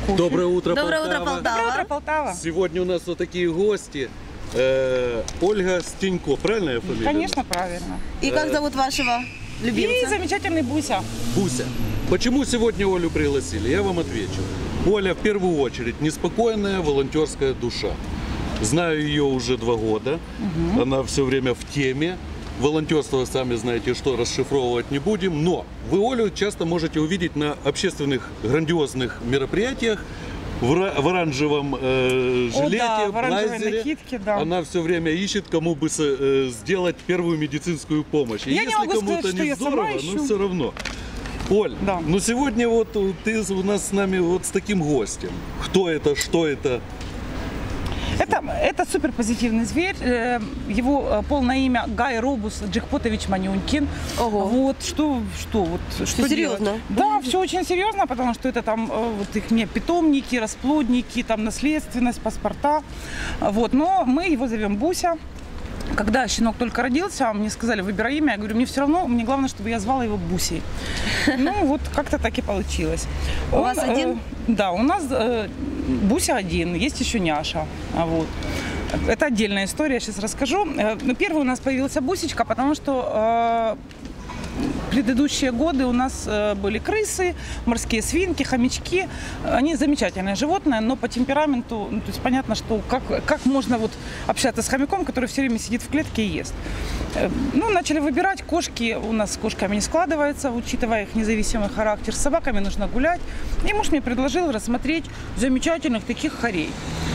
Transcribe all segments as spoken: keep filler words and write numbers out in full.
кофе. Доброе утро, Доброе Полтава. утро, Полтава. Доброе утро, Полтава. Сегодня у нас вот такие гости. Э, Ольга Стенько, правильно я фамилию? Конечно, правильно. И как зовут вашего И любимца? замечательный Буся. Буся. Почему сегодня Олю пригласили? Я вам отвечу. Оля в первую очередь неспокойная волонтерская душа. Знаю ее уже два года. Угу. Она все время в теме. Волонтерство, сами знаете, что расшифровывать не будем. Но вы Олю часто можете увидеть на общественных грандиозных мероприятиях. В, в оранжевом э, жилете, О, да, в оранжевой блайзере. накидке, да. Она все время ищет, кому бы с, э, сделать первую медицинскую помощь. И Я не если могу кому-то сказать, что не я сама здорово, ищу. ну все равно. Оль, Да. ну сегодня вот ты у нас с нами вот с таким гостем. Кто это, что это? Это, это суперпозитивный зверь. Э, Его полное имя Гай Робус Джекпотович Манюнькин. Ого. Вот что, что, вот, что серьезно? делать? Да, все очень серьезно, потому что это там э, вот их мне питомники, расплодники, там наследственность, паспорта. Вот, но мы его зовем Буся. Когда щенок только родился, мне сказали, выбирай имя. Я говорю, мне все равно, мне главное, чтобы я звала его Бусей. Ну, вот как-то так и получилось. У Он, вас один? э, да, у нас э, Буся один, есть еще Няша. А вот. Это отдельная история, я сейчас расскажу. Э, ну, первый у нас появился Бусечка, потому что э, предыдущие годы у нас э, были крысы, морские свинки, хомячки. Они замечательные животные, но по темпераменту, ну, то есть понятно, что как, как можно вот общаться с хомяком, который все время сидит в клетке и ест. Э, ну, начали выбирать. Кошки у нас с кошками не складывается, учитывая их независимый характер. С собаками нужно гулять. И муж мне предложил рассмотреть замечательных таких хорей.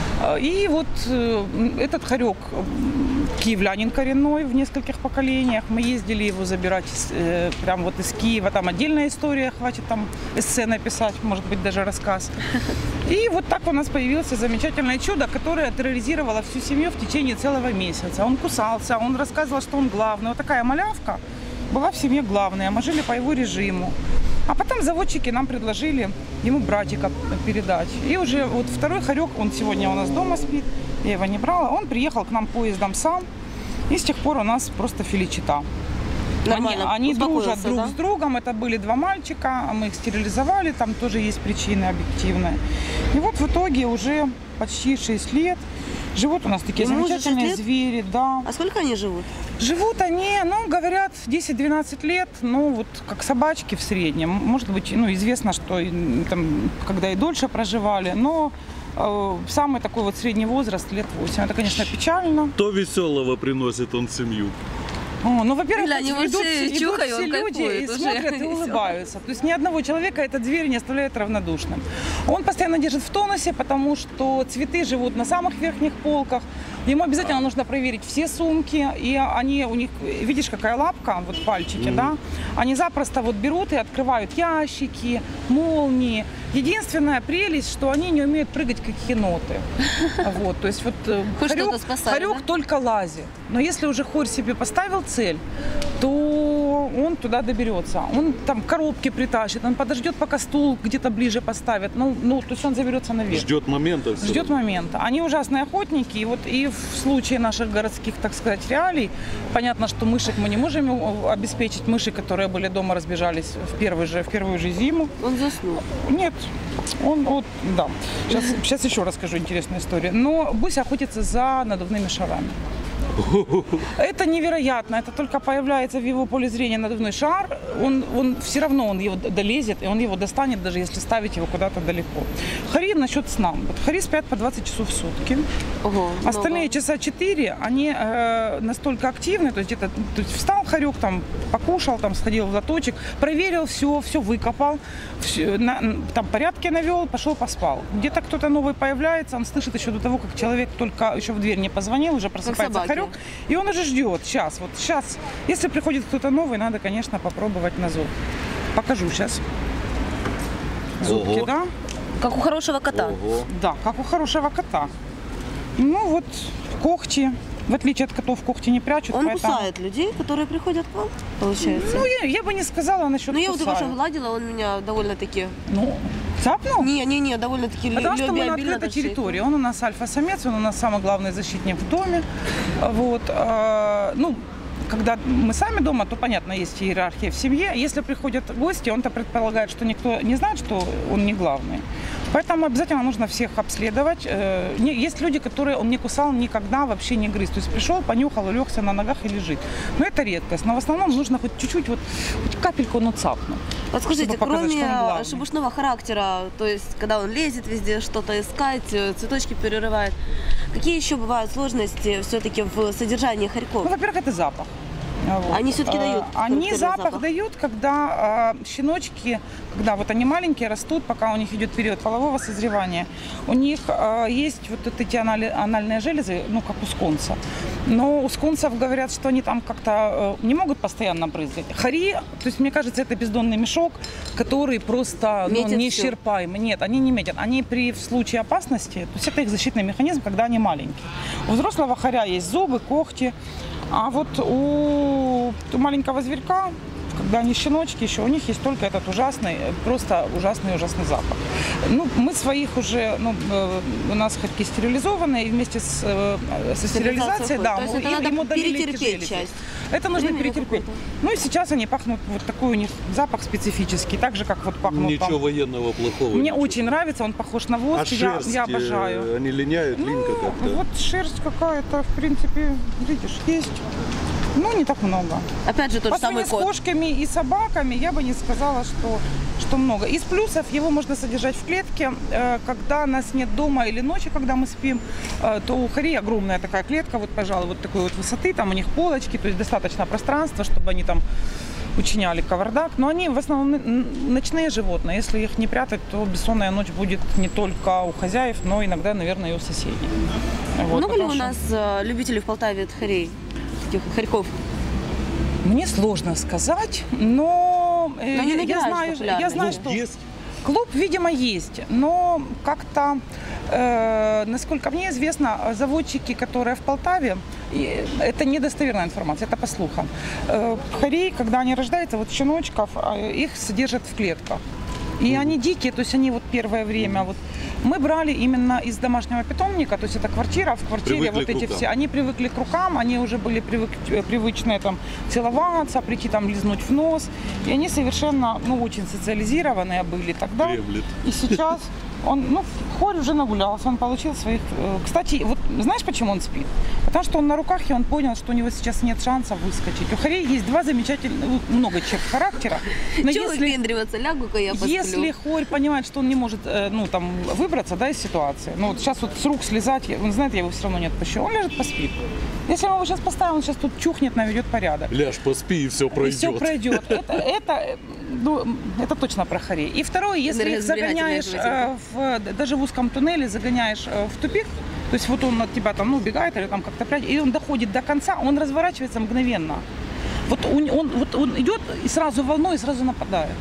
И вот э, этот хорек киевлянин коренной в нескольких поколениях. Мы ездили его забирать э, прямо вот из Киева. Там отдельная история, хватит там эссе написать, может быть, даже рассказ. И вот так у нас появился замечательное чудо, которое терроризировало всю семью в течение целого месяца. Он кусался, он рассказывал, что он главный. Вот такая малявка была в семье главной, а мы жили по его режиму. А потом заводчики нам предложили ему братика передать. И уже вот второй хорек, он сегодня у нас дома спит, я его не брала. Он приехал к нам поездом сам, и с тех пор у нас просто феличита. Нормально, Они, они дружат друг да? с другом, это были два мальчика, мы их стерилизовали, там тоже есть причины объективные. И вот в итоге уже почти шесть лет живут у нас такие Ему уже замечательные шесть лет? звери, да. А сколько они живут? Живут они, ну, говорят, десять-двенадцать лет, ну, вот как собачки в среднем. Может быть, ну, известно, что там, когда и дольше проживали, но э, самый такой вот средний возраст лет восемь. Это, конечно, печально. То веселого приносит он в семью. О, ну, во-первых, Или они идут, вот все- все идут чухают, все люди кайфуют и уже. смотрят и И всё. улыбаются. То есть ни одного человека этот зверь не оставляет равнодушным. Он постоянно держит в тонусе, потому что цветы живут на самых верхних полках. Ему обязательно нужно проверить все сумки, и они у них, видишь, какая лапка, вот пальчики, mm-hmm. да, они запросто вот берут и открывают ящики, молнии. Единственная прелесть, что они не умеют прыгать, как еноты. Вот, то есть вот Хоть хорек, что-то спасает, хорек да? только лазит. Но если уже хорь себе поставил цель, то он туда доберется. Он там коробки притащит, он подождет, пока стул где-то ближе поставит. Ну, ну то есть он заберется наверх. Ждет момента. всё Ждет равно. момента. Они ужасные охотники. И вот и в случае наших городских, так сказать, реалий, понятно, что мышек мы не можем обеспечить. Мыши, которые были дома, разбежались в, первый же, в первую же зиму. Он заснул. Нет, он вот, да. Сейчас, сейчас еще расскажу интересную историю. Но Буся охотится за надувными шарами. Это невероятно, это только появляется в его поле зрения надувной шар, он, он все равно он его долезет, и он его достанет, даже если ставить его куда-то далеко. Хари насчет сна. Вот хари спят по двадцать часов в сутки. Ого, Остальные много. часа четыре, они э, настолько активны, то есть где-то то есть встал хорек, там, покушал, там, сходил в лоточек, проверил все, все выкопал, все, на, там порядки навел, пошел поспал. Где-то кто-то новый появляется, он слышит еще до того, как человек только еще в дверь не позвонил, уже просыпается хорек, и он уже ждет. Сейчас, вот сейчас, если приходит кто-то новый, надо, конечно, попробовать на зуб. Покажу сейчас. Зубки, Ого. да? Как у хорошего кота. Ого. Да, как у хорошего кота. Ну вот, когти. В отличие от котов, когти не прячут. Он поэтому... кусает людей, которые приходят к вам, получается? Ну, я, я бы не сказала насчет Ну, я вот его кусают. уже гладила, он меня довольно-таки... Ну, цапнул? Не-не-не, довольно-таки Потому что мы на любвеобильно открытой относится. территории. Он у нас альфа-самец, он у нас самый главный защитник в доме. Вот. а, Ну, когда мы сами дома, то, понятно, есть иерархия в семье. Если приходят гости, он-то предполагает, что никто не знает, что он не главный. Поэтому обязательно нужно всех обследовать. Э, не- Есть люди, которые он не кусал никогда, вообще не грыз. То есть пришел, понюхал, улегся на ногах и лежит. Но это редкость. Но в основном нужно хоть чуть-чуть, вот, хоть капельку, но цапнуть. Вот скажите, чтобы показать, кроме что он главный. шебушного характера, то есть когда он лезет везде что-то искать, э, цветочки перерывает, какие еще бывают сложности все-таки в содержании хорьков? Ну, во-первых, это запах. Вот. Они всё-таки Э, дают Они характерный запах, запах? дают, когда э, щеночки, когда вот они маленькие растут, пока у них идет период полового созревания, у них э, есть вот эти анали- анальные железы, ну как у скунса. Но у скунсов говорят, что они там как-то э, не могут постоянно брызгать. Хари, то есть мне кажется, это бездонный мешок, который просто ну, Метит неисчерпаемый. Нет, они не метят. Они при в случае опасности, то есть это их защитный механизм, когда они маленькие. У взрослого хоря есть зубы, когти. А вот у маленького зверька, когда они щеночки еще, у них есть только этот ужасный, просто ужасный-ужасный запах. Ну, мы своих уже, ну, э, у нас хорьки стерилизованные, и вместе с, э, со стерилизацией, да, То есть мы- это им- надо им удалили эти перетерпеть железы. часть. Это нужно Время перетерпеть. какое-то. Ну и сейчас они пахнут, вот такой у них запах специфический, так же, как вот пахнут Ничего там. военного плохого. Мне ничего. очень нравится, он похож на воск, А я, шерсть, я э, обожаю. они линяют, линька как-то. Вот шерсть какая-то, в принципе, видишь, есть. Ну, не так много. Опять же тот По же самый сравнению с кот. кошками и собаками я бы не сказала, что, что много. Из плюсов его можно содержать в клетке. Э, Когда нас нет дома или ночью, когда мы спим, э, то у хорей огромная такая клетка, вот, пожалуй, вот такой вот высоты, там у них полочки, то есть достаточно пространства, чтобы они там учиняли кавардак. Но они в основном н- ночные животные. Если их не прятать, то бессонная ночь будет не только у хозяев, но иногда, наверное, и у соседей. Вот, Много ли потому у что- нас э, любителей в Полтаве хорей, таких хорьков? Мне сложно сказать, но, э, Но они я, я набирают знаю, популярность. я знаю, Ну, что есть. клуб, видимо, есть, но как-то, э, насколько мне известно, заводчики, которые в Полтаве, и это недостоверная информация, это по слухам. Э, хорей, когда они рождаются, вот щеночков, э, их содержат в клетках. И они дикие, то есть они вот первое время, вот мы брали именно из домашнего питомника, то есть это квартира, в квартире Привыкли вот к эти рукам. все, они привыкли к рукам, они уже были привык, привычные там целоваться, прийти там лизнуть в нос, и они совершенно, ну, очень социализированные были тогда. Дремлет. И сейчас он, ну, хорь уже нагулялся, он получил своих... э, Кстати, вот знаешь, почему он спит? Потому что он на руках, и он понял, что у него сейчас нет шанса выскочить. У хорей есть два замечательных, ну, много черт характера, но Чего если... выпендриваться? Лягу-ка я посплю. Если хорь понимает, что он не может, э, ну, там, выбраться, да, из ситуации, ну, вот сейчас вот с рук слезать, он знает, я его все равно не отпущу, он ляжет, поспит. Если мы его сейчас поставим, он сейчас тут чухнет, наведет порядок. Ляж, поспи, и все И пройдет. все пройдет. Это, это, э, ну, это точно про хорей. И второе, если их Энергосберегательная загоняешь животинка. э, в, даже в узком туннеле, загоняешь э, в тупик, то есть вот он от тебя там, ну, убегает или там как-то прячет, и он доходит до конца, он разворачивается мгновенно. Вот он, он, вот он идет и сразу волной, и сразу нападает.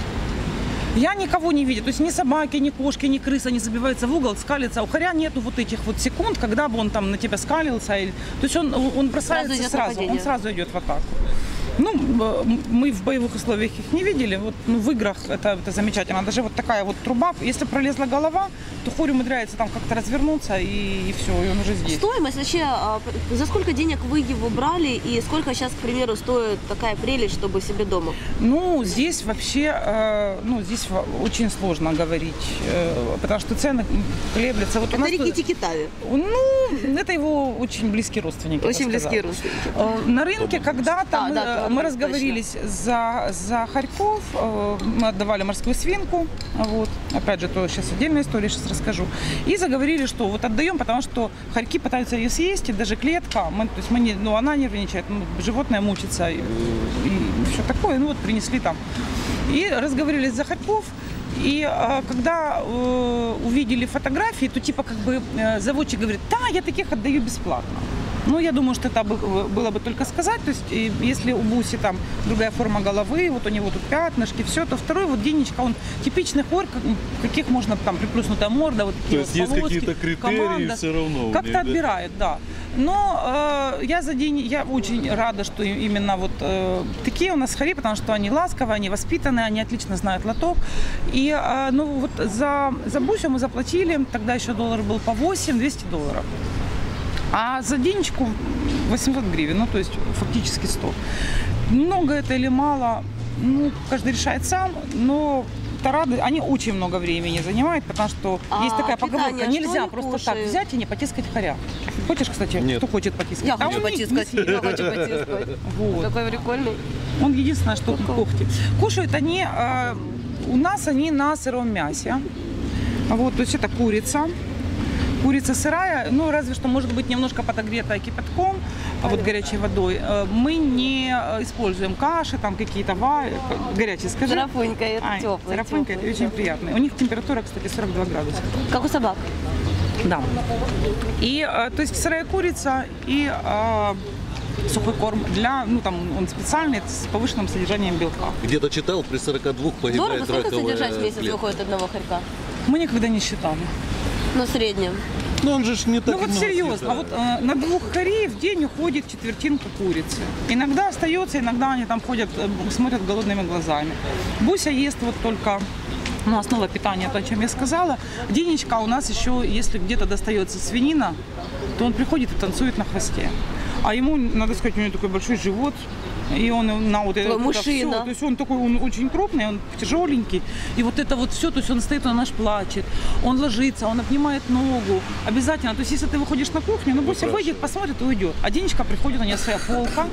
Я никого не видел, то есть ни собаки, ни кошки, ни крыса не забиваются в угол, скалится. У хоря нету вот этих вот секунд, когда бы он там на тебя скалился. Или... То есть он, он бросается идет сразу, нападение. он сразу идет в атаку. Ну, э, мы в боевых условиях их не видели, вот, ну, в играх это, это замечательно. Даже вот такая вот труба, если пролезла голова, то хорь умудряется там как-то развернуться, и, и все, и он уже здесь. Стоимость вообще, а, за сколько денег вы его брали и сколько сейчас, к примеру, стоит такая прелесть, чтобы себе дома? Ну, здесь вообще, э, ну, здесь во- очень сложно говорить, э, потому что цены колеблются. Вот у Это нас тут- Рикки Китави. Ну, это его очень близкие родственники. я Очень бы близкие сказала. родственники. Э, На рынке когда-то Да, мы, да, э, да, мы точно. разговорились за, за хорьков, э, мы отдавали морскую свинку, вот, опять же, то сейчас отдельная история, сейчас расскажу, и заговорили, что вот отдаем, потому что хорьки пытаются ее съесть, и даже клетка, мы, то есть мы не, ну, она нервничает, ну, животное мучится, и, и все такое, ну вот принесли там. И разговорились за хорьков. И э, когда э, увидели фотографии, то типа как бы э, заводчик говорит, да, я таких отдаю бесплатно. Ну, я думаю, что это бы- было бы только сказать. То есть, и если у Буси там другая форма головы, вот у него тут пятнышки, все, то второй вот Денечка, он типичный хорь, как- каких можно там приплюснутая морда, вот такие То есть вот есть полоски, какие-то критерии команда. все равно у них, Как-то да? отбирает, да. Но э, я за день, я очень рада, что и- именно вот э, такие у нас хорей, потому что они ласковые, они воспитанные, они отлично знают лоток. И э, ну вот за, за Бусю мы заплатили, тогда еще доллар был по восемь, двести долларов. А за денежку восемьсот гривен, ну то есть фактически сто. Много это или мало, ну каждый решает сам, но полтора, они очень много времени занимают, потому что А есть такая поговорка, питание что нельзя они просто кушают? так взять и не потискать хоря. Хочешь, кстати, Нет. кто хочет потискать? Я А хочу он не- потискать, не- я хочу потискать. Вот. Такой прикольный. Он единственное, что когти. Кушают они, э, у нас они на сыром мясе. Вот, то есть это курица. Курица сырая, ну разве что может быть немножко подогретая кипятком, а вот горячей водой. Э, Мы не используем каши, там какие-то ва... горячие, скажи. Сарафунька, это Ай, теплый. сарафунька, это очень приятно. У них температура, кстати, сорок два градуса. Как у собак. Да. И, э, то есть сырая курица и э, сухой корм для, ну там он специальный, с повышенным содержанием белка. Где-то читал, при сорока двух Дорого, погибает сколько раковая содержать в месяц клетка. выходит одного хорька? Мы никогда не считали. Ну, в среднем. Ну он же ж не так Ну вот много серьезно, съедает. вот э, на двух хорей в день уходит четвертинка курицы. Иногда остается, иногда они там ходят, э, смотрят голодными глазами. Буся ест вот только, ну, основа питания, то, о чем я сказала. Денечка у нас еще, если где-то достается свинина, то он приходит и танцует на хвосте. А ему, надо сказать, у него такой большой живот. И он на вот это, Такой вот это мужчина. всё, то есть он такой, он очень крупный, он тяжеленький. И вот это вот все, то есть он стоит, он аж плачет, он ложится, он обнимает ногу. Обязательно, то есть если ты выходишь на кухню, ну Буся выйдет, посмотрит и уйдет. А Денечка приходит, у нее своя полка.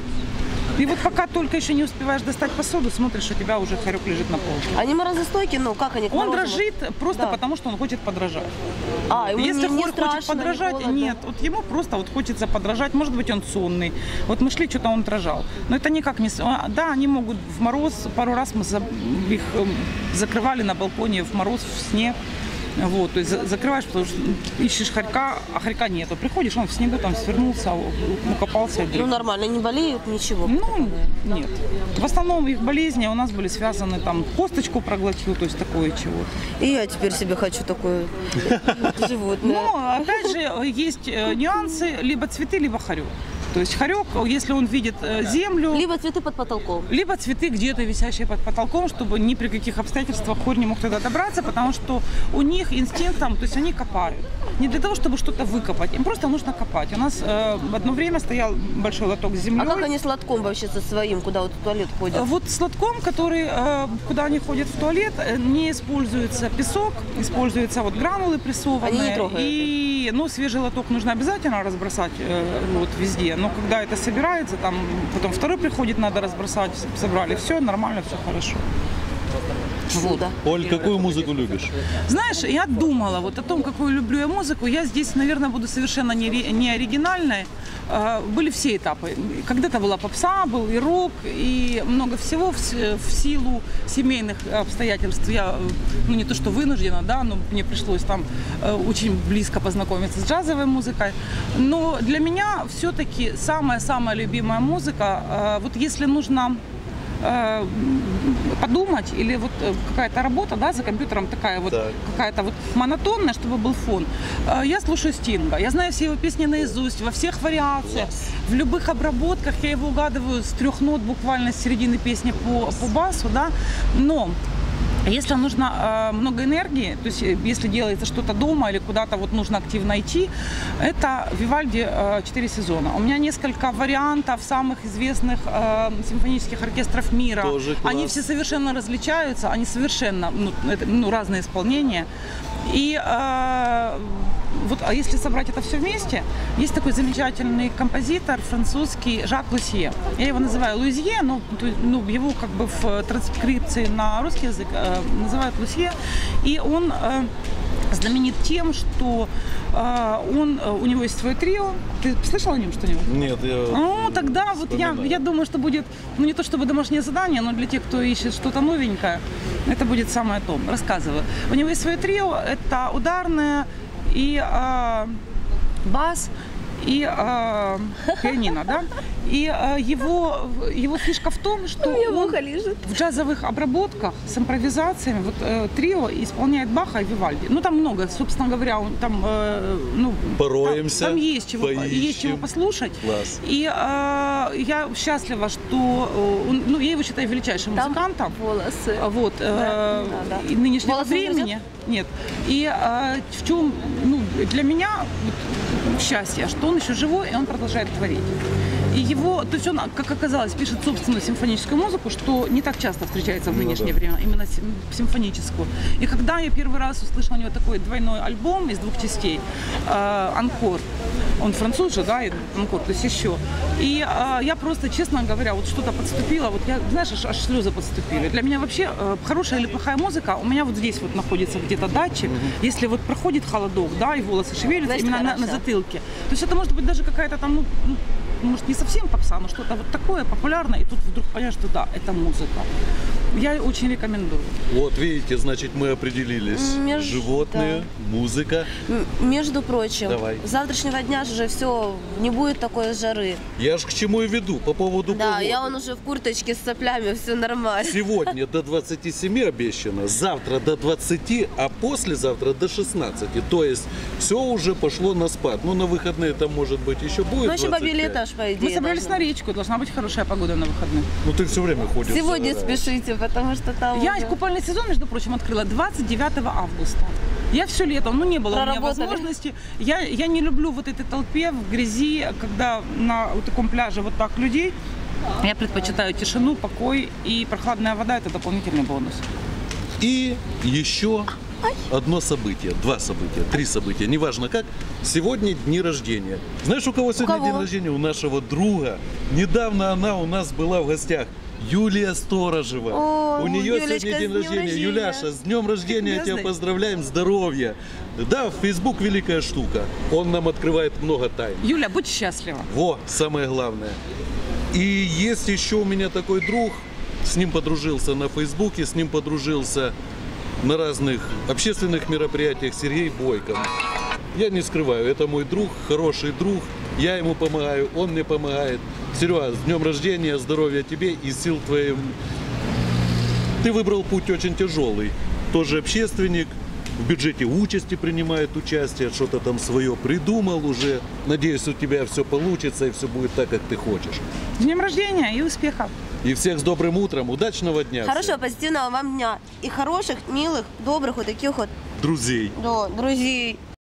И вот пока только еще не успеваешь достать посуду, смотришь, у тебя уже хорек лежит на полке. Они морозостойкие, ну как они к Он морозу? дрожит просто Да. потому, что он хочет подражать. А, ему Если не, не хорь страшно, хочет подражать, не холодно? нет, вот ему просто вот хочется подражать, может быть, он сонный. Вот мы шли, что-то он дрожал. Но это никак не... с- а, Да, они могут в мороз, пару раз мы за- их эм, закрывали на балконе в мороз, в снег. Вот, то есть за- закрываешь, потому что ищешь хорька, а хорька нету. Приходишь, он в снегу там свернулся, у- укопался. и Ну дрых. нормально, не болеют, ничего. Ну, нет. В основном их болезни у нас были связаны, там, косточку проглотил, то есть такое чего-то. И я теперь себе хочу такое животное. Но, опять же, есть э, нюансы, либо цветы, либо хорек. То есть хорек, если он видит э, землю, Либо цветы под потолком. либо цветы где-то висящие под потолком, чтобы ни при каких обстоятельствах хорь не мог туда добраться, потому что у них инстинктом, то есть они копают. Не для того, чтобы что-то выкопать, им просто нужно копать. У нас э, в одно время стоял большой лоток с землей. А как они с лотком вообще со своим, куда вот в туалет ходят? Вот с лотком, который, э, куда они ходят в туалет, э, не используется песок, используются вот гранулы прессованные. Они не трогают И, ну, свежий лоток нужно обязательно разбросать э, вот везде. Но когда это собирается, там потом второй приходит, надо разбросать, собрали, все нормально, все хорошо. Чудо. Оль, какую музыку любишь? Знаешь, я думала вот о том, какую люблю я музыку. Я здесь, наверное, буду совершенно не, ри- не оригинальной. Э, Были все этапы. Когда-то была попса, был и рок, и много всего в, с- в силу семейных обстоятельств. Я, э, ну не то что вынуждена, да, но мне пришлось там э, очень близко познакомиться с джазовой музыкой. Но для меня все-таки самая-самая любимая музыка, э, вот если нужно э, подумать, или вот э, какая-то работа, да, за компьютером такая вот, Так. какая-то вот монотонная, чтобы был фон. Э, Я слушаю Стинга, я знаю все его песни наизусть, во всех вариациях, в любых обработках, я его угадываю с трех нот буквально с середины песни по, по басу, да, но если нужно э, много энергии, то есть э, если делается что-то дома или куда-то вот нужно активно идти, это Вивальди э, «Четыре сезона». У меня несколько вариантов самых известных э, симфонических оркестров мира. Тоже класс. Они все совершенно различаются, они совершенно ну, это, ну, разные исполнения. И э, вот, а если собрать это все вместе, есть такой замечательный композитор французский Жак Лусье. Я его называю Луизье, но то- ну, его как бы в транскрипции на русский язык э, называют Лусье. И он э, знаменит тем, что э, он, э, у него есть свое трио. Ты слышал о нем что-нибудь? Нет, я... Ну, тогда вот я, Вспоминаю. я думаю, что будет, ну не то чтобы домашнее задание, но для тех, кто ищет что-то новенькое, это будет самое то. Рассказываю. У него есть свое трио, это ударное и э, бас, и э, пианино, да? И э, его, его фишка в том, что он лежит. в джазовых обработках с импровизациями вот э, трио исполняет Баха и Вивальди. Ну там много, собственно говоря, он там э, ну Пороемся, там, там есть чего, поищем. есть чего послушать. Класс. И э, я счастлива, что э, он, ну я его считаю величайшим Там музыкантом. волосы. Вот, э, Да, да. и нынешнего Волосы времени. нет. И а, в чем, ну, для меня вот, счастье, что он еще живой, и он продолжает творить. И его, то есть он, как оказалось, пишет собственную симфоническую музыку, что не так часто встречается в нынешнее Ну, да. время, именно сим- симфоническую. И когда я первый раз услышала у него такой двойной альбом из двух частей, э, «Анкор», он француз же, да, и «Анкор», то есть еще. И э, я просто, честно говоря, вот что-то подступило, вот я, знаешь, аж, аж слезы подступили. Для меня вообще э, хорошая или плохая музыка, у меня вот здесь вот находится где-то датчик, если вот проходит холодок, да, и волосы шевелятся, Значит, именно на, на хорошо. затылке. То есть это может быть даже какая-то там, ну, ну, может, не совсем попса, но что-то вот такое популярное, и тут вдруг понять, что да, это музыка. Я очень рекомендую. Вот видите, значит, мы определились. Меж- Животные, музыка. М, Между прочим, Давай. с завтрашнего дня же все, не будет такой жары. Я ж к чему и веду по поводу Да, погоды. я вон уже в курточке с соплями, все нормально. Сегодня до двадцати семи обещано, завтра до двадцати, а послезавтра до шестнадцати. То есть все уже пошло на спад. Ну, на выходные там, может быть, еще будет Ну, еще двадцать бабий пять. этаж, по идее. Мы собрались должно на речку, должна быть хорошая погода на выходных. Ну, ты все время ходишь. Сегодня загораешь. спешите, потому что там Я уже- купальный сезон, между прочим, открыла двадцать девятого августа. Я все лето, ну не было у меня Проработали. возможности. Я, я не люблю вот этой толпе в грязи, когда на вот таком пляже вот так людей. Я предпочитаю тишину, покой, и прохладная вода – это дополнительный бонус. И еще одно событие, два события, три события, неважно как. Сегодня дни рождения. Знаешь, у кого сегодня кого? день рождения? У нашего друга. Недавно она у нас была в гостях. Юлия Сторожева. О, у нее Юлечка, сегодня день с днем рождения. рождения. Юляша, с днем рождения тебя Звезды. поздравляем, здоровья. Да, Facebook великая штука. Он нам открывает много тайн. Юля, будь счастлива. Во, самое главное. И есть еще у меня такой друг, с ним подружился на Фейсбуке, с ним подружился на разных общественных мероприятиях, Сергей Бойко. Я не скрываю, это мой друг, хороший друг, я ему помогаю, он мне помогает. Серега, с днем рождения, здоровья тебе и сил твоим. Ты выбрал путь очень тяжелый, тоже общественник, в бюджете участи принимает участие, что-то там свое придумал уже. Надеюсь, у тебя все получится и все будет так, как ты хочешь. С днем рождения и успехов! И всех с добрым утром, удачного дня. Хорошего, всем. позитивного вам дня. И хороших, милых, добрых вот таких вот Друзей. да, друзей.